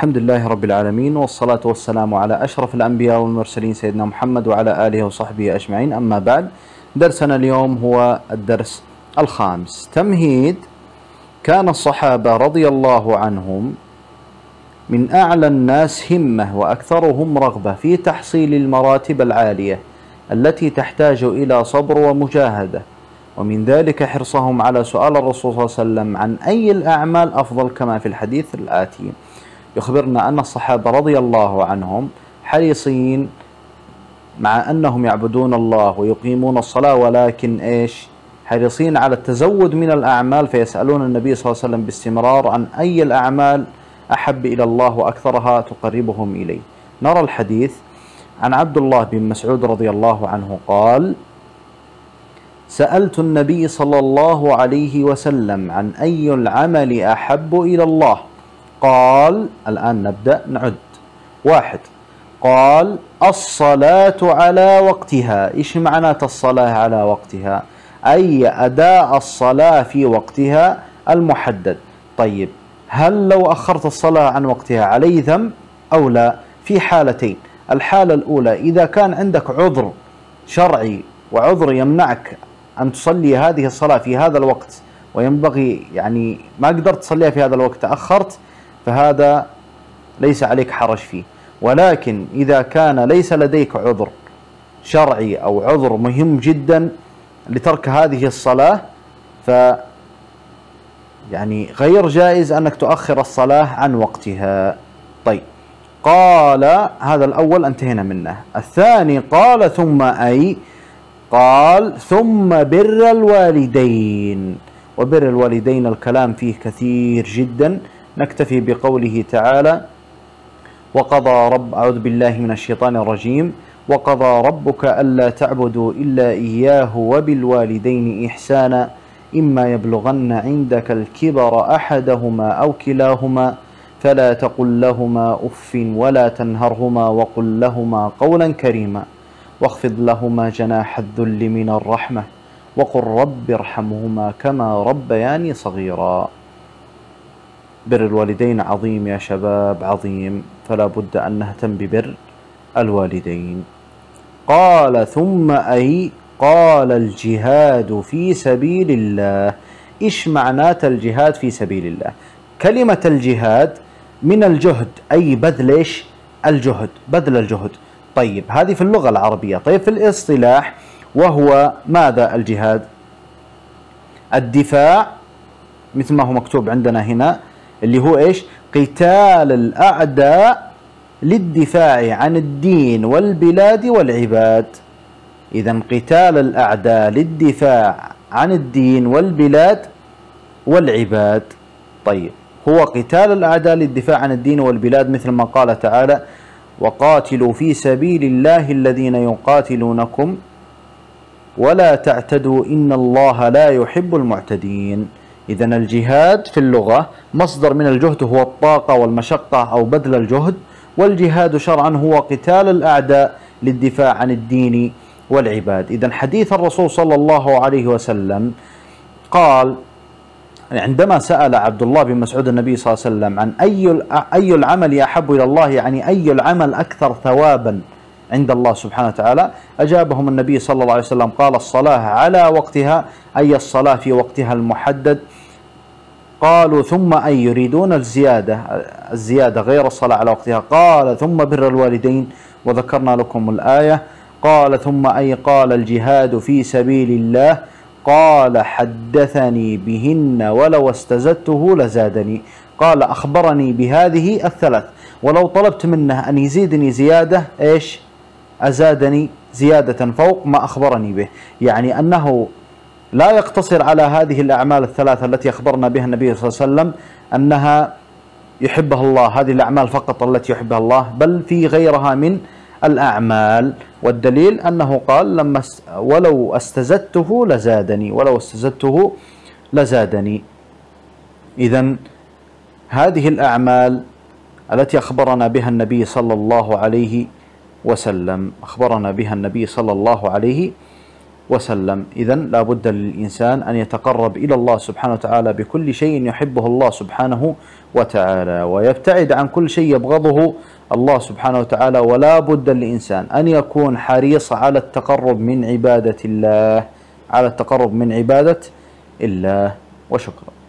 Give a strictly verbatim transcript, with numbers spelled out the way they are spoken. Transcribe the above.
الحمد لله رب العالمين، والصلاة والسلام على أشرف الأنبياء والمرسلين سيدنا محمد وعلى آله وصحبه أجمعين. أما بعد، درسنا اليوم هو الدرس الخامس. تمهيد: كان الصحابة رضي الله عنهم من أعلى الناس همة وأكثرهم رغبة في تحصيل المراتب العالية التي تحتاج إلى صبر ومجاهدة، ومن ذلك حرصهم على سؤال الرسول صلى الله عليه وسلم عن أي الأعمال أفضل، كما في الحديث الآتي. يخبرنا أن الصحابة رضي الله عنهم حريصين مع أنهم يعبدون الله ويقيمون الصلاة، ولكن إيش؟ حريصين على التزود من الأعمال، فيسألون النبي صلى الله عليه وسلم باستمرار عن أي الأعمال أحب إلى الله وأكثرها تقربهم إليه. نرى الحديث عن عبد الله بن مسعود رضي الله عنه قال: سألت النبي صلى الله عليه وسلم عن أي العمل أحب إلى الله؟ قال، الآن نبدأ نعد. واحد، قال: الصلاة على وقتها. إيش معنى الصلاة على وقتها؟ أي أداء الصلاة في وقتها المحدد. طيب، هل لو أخرت الصلاة عن وقتها علي ذنب أو لا؟ في حالتين. الحالة الأولى: إذا كان عندك عذر شرعي وعذر يمنعك أن تصلي هذه الصلاة في هذا الوقت، وينبغي يعني ما قدرت تصليها في هذا الوقت، تأخرت، فهذا ليس عليك حرج فيه. ولكن إذا كان ليس لديك عذر شرعي أو عذر مهم جدا لترك هذه الصلاة، ف يعني غير جائز أنك تؤخر الصلاة عن وقتها. طيب، قال هذا الأول انتهينا منه. الثاني قال: ثم أي؟ قال: ثم بر الوالدين. وبر الوالدين الكلام فيه كثير جدا، نكتفي بقوله تعالى: وقضى رب أعوذ بالله من الشيطان الرجيم وقضى ربك ألا تعبدوا إلا إياه وبالوالدين إحسانا إما يبلغن عندك الكبر أحدهما أو كلاهما فلا تقل لهما أف ولا تنهرهما وقل لهما قولا كريما واخفض لهما جناح الذل من الرحمة وقل رب ارحمهما كما ربياني صغيرا. بر الوالدين عظيم يا شباب، عظيم، فلا بد أن نهتم ببر الوالدين. قال: ثم أي؟ قال: الجهاد في سبيل الله. إيش معنات الجهاد في سبيل الله؟ كلمة الجهاد من الجهد، أي بذل إيش؟ الجهد، بذل الجهد. طيب، هذه في اللغة العربية. طيب، في الاصطلاح وهو ماذا الجهاد؟ الدفاع، مثل ما هو مكتوب عندنا هنا، اللي هو إيش؟ قتال الأعداء للدفاع عن الدين والبلاد والعباد. إذن قتال الأعداء للدفاع عن الدين والبلاد والعباد. طيب، هو قتال الأعداء للدفاع عن الدين والبلاد، مثل ما قال تعالى: وقاتلوا في سبيل الله الذين يقاتلونكم ولا تعتدوا إن الله لا يحب المعتدين. إذن الجهاد في اللغة مصدر من الجهد، هو الطاقة والمشقة أو بذل الجهد، والجهاد شرعا هو قتال الأعداء للدفاع عن الدين والعباد. إذن حديث الرسول صلى الله عليه وسلم قال عندما سأل عبد الله بن مسعود النبي صلى الله عليه وسلم عن أي أي العمل أحب إلى الله، يعني أي العمل أكثر ثوابا عند الله سبحانه وتعالى، أجابهم النبي صلى الله عليه وسلم قال: الصلاة على وقتها، أي الصلاة في وقتها المحدد. قالوا: ثم أي؟ يريدون الزيادة، الزيادة غير الصلاة على وقتها. قال: ثم بر الوالدين، وذكرنا لكم الآية. قال: ثم أي؟ قال: الجهاد في سبيل الله. قال: حدثني بهن ولو استزدته لزادني. قال: أخبرني بهذه الثلاث، ولو طلبت منه أن يزيدني زيادة إيش؟ أزادني زيادة فوق ما أخبرني به. يعني أنه لا يقتصر على هذه الأعمال الثلاثة التي أخبرنا بها النبي صلى الله عليه وسلم أنها يحبها الله، هذه الأعمال فقط التي يحبها الله، بل في غيرها من الأعمال. والدليل أنه قال: لما ولو استزدته لزادني، ولو استزدته لزادني. إذن هذه الأعمال التي أخبرنا بها النبي صلى الله عليه وسلم أخبرنا بها النبي صلى الله عليه وسلم. إذا لا بد للإنسان أن يتقرب إلى الله سبحانه وتعالى بكل شيء يحبه الله سبحانه وتعالى، ويبتعد عن كل شيء يبغضه الله سبحانه وتعالى. ولا بد للإنسان أن يكون حريص على التقرب من عبادة الله، على التقرب من عبادة الله. وشكرا.